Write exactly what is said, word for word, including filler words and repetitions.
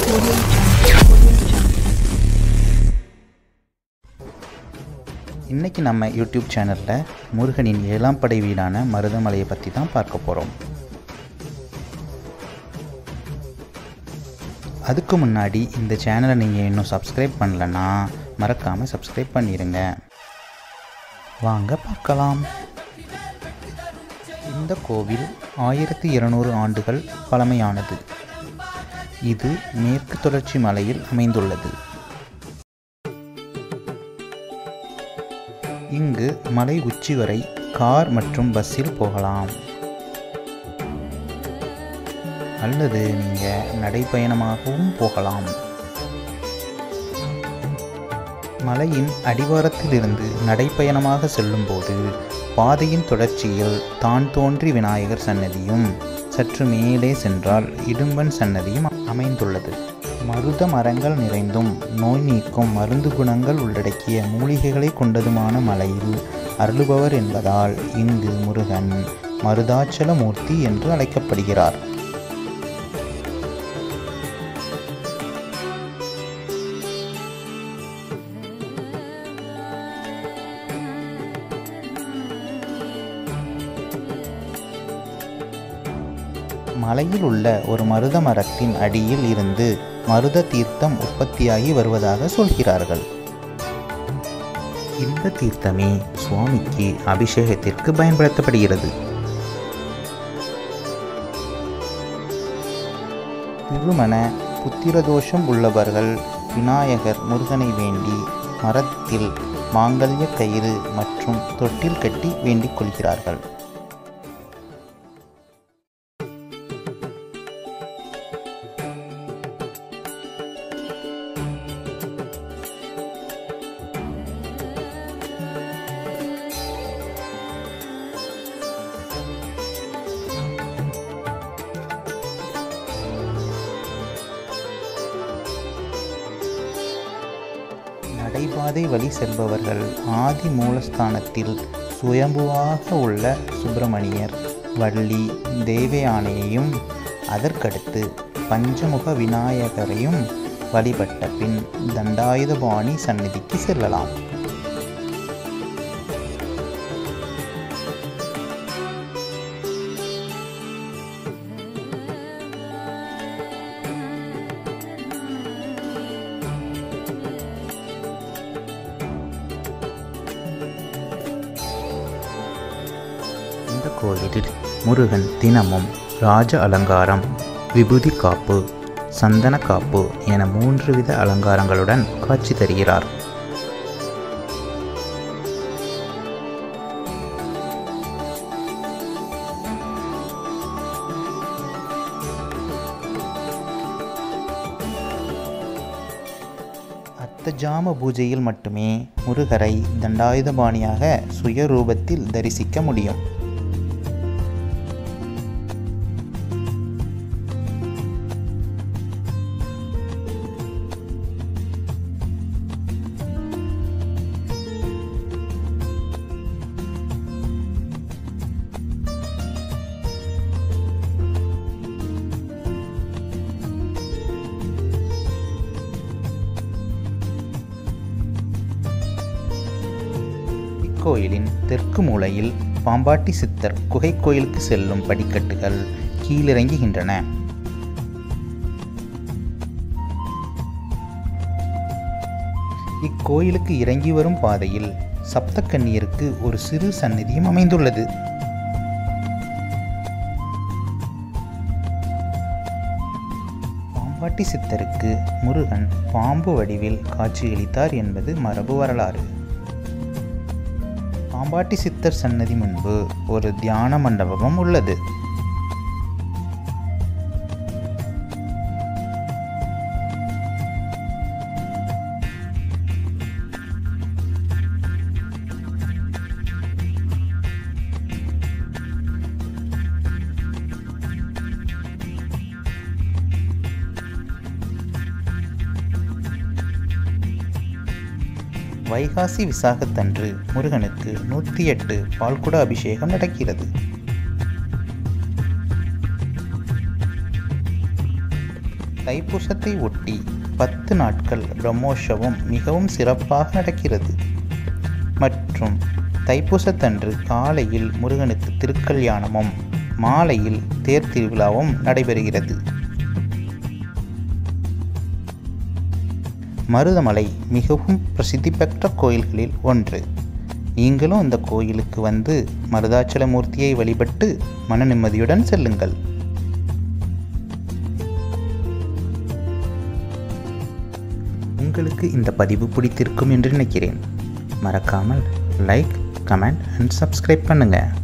இன்னைக்கு நம்ம யூடியூப் சேனலில் முருகனின் ஏழாம் படை வீடான மருதமலையை பற்றி தான் பார்க்க போகிறோம். அதுக்கு முன்னாடி இந்த சேனலை நீங்கள் இன்னும் சப்ஸ்கிரைப் பண்ணலன்னா மறக்காமல் சப்ஸ்கிரைப் பண்ணிடுங்க. வாங்க பார்க்கலாம். இந்த கோவில் ஆயிரத்தி இருநூறு ஆண்டுகள் பழமையானது. இது மேற்கு தொடர்ச்சி மலையில் அமைந்துள்ளது. இங்கு மலை உச்சி வரை கார் மற்றும் பஸ்ஸில் போகலாம், அல்லது நீங்கள் நடைப்பயணமாகவும் போகலாம். மலையின் அடிவாரத்திலிருந்து நடைப்பயணமாக செல்லும்போது பாதையின் தொடர்ச்சியில் தான் தோன்றி விநாயகர் சன்னதியும், சற்று மேலே சென்றால் இடும்பன் சன்னதியும் அமைந்துள்ளது. மருத மரங்கள் நிறைந்தும் நோய் நீக்கும் மருந்து குணங்கள் உள்ளடக்கிய மூலிகைகளை கொண்டதுமான மலையில் அருளுபவர் என்பதால் இங்கு முருகன் மருதாச்சல மூர்த்தி என்று அழைக்கப்படுகிறார். மலையில் உள்ள ஒரு மருத மரத்தின் அடியில் இருந்து மருத தீர்த்தம் உற்பத்தியாகி வருவதாக சொல்கிறார்கள். இந்த தீர்த்தமே சுவாமிக்கு அபிஷேகத்திற்கு பயன்படுத்தப்படுகிறது. திருமண புத்திரதோஷம் உள்ளவர்கள் விநாயகர் முருகனை வேண்டி மரத்தில் மாங்கல்ய கயிறு மற்றும் தொட்டில் கட்டி வேண்டிக் கொள்கிறார்கள். நடைபாதை வழி செல்பவர்கள் ஆதி மூலஸ்தானத்தில் சுயம்புவாக உள்ள சுப்பிரமணியர், வள்ளி, தேவயானையையும் அதற்கடுத்து பஞ்சமுக விநாயகரையும் வழிபட்ட பின் தண்டாயுதபாணி சந்நிதிக்கு செல்லலாம். இந்த கோயிலில் முருகன் தினமும் ராஜ அலங்காரம், விபூதி காப்பு, சந்தன காப்பு என மூன்று வித அலங்காரங்களுடன் காட்சி தருகிறார். அர்த்தஜாம பூஜையில் மட்டுமே முருகரை தண்டாயுதபாணியாக சுயரூபத்தில் தரிசிக்க முடியும். கோயிலின் தெற்கு மூலையில் பாம்பாட்டி சித்தர் குகை கோயிலுக்கு செல்லும் படிக்கட்டுகள் கீழிறங்குகின்றன. இக்கோயிலுக்கு இறங்கி வரும் பாதையில் சப்தக்கன்னியருக்கு ஒரு சிறு சந்நிதியும் அமைந்துள்ளது. பாம்பாட்டி சித்தருக்கு முருகன் பாம்பு வடிவில் காட்சியளித்தார் என்பது மரபு வரலாறு. பாம்பாட்டி சித்தர் சன்னதி முன்பு ஒரு தியான மண்டபமும் உள்ளது. வைகாசி விசாகத்தன்று முருகனுக்கு நூற்றி எட்டு பால்குட அபிஷேகம் நடக்கிறது. தைப்பூசத்தை ஒட்டி பத்து நாட்கள் பிரம்மோற்சவம் மிகவும் சிறப்பாக நடக்கிறது. மற்றும் தைப்பூசத்தன்று காலையில் முருகனுக்கு திருக்கல்யாணமும் மாலையில் தேர் திருவிழாவும் நடைபெறுகிறது. மருதமலை மிகவும் பிரசித்தி பெற்ற கோயில்களில் ஒன்று. நீங்களும் இந்த கோயிலுக்கு வந்து மருதாச்சலமூர்த்தியை வழிபட்டு மன நிம்மதியுடன் செல்லுங்கள். உங்களுக்கு இந்த பதிவு பிடித்திருக்கும் என்று நினைக்கிறேன். மறக்காமல் லைக், கமெண்ட் அண்ட் சப்ஸ்கிரைப் பண்ணுங்கள்.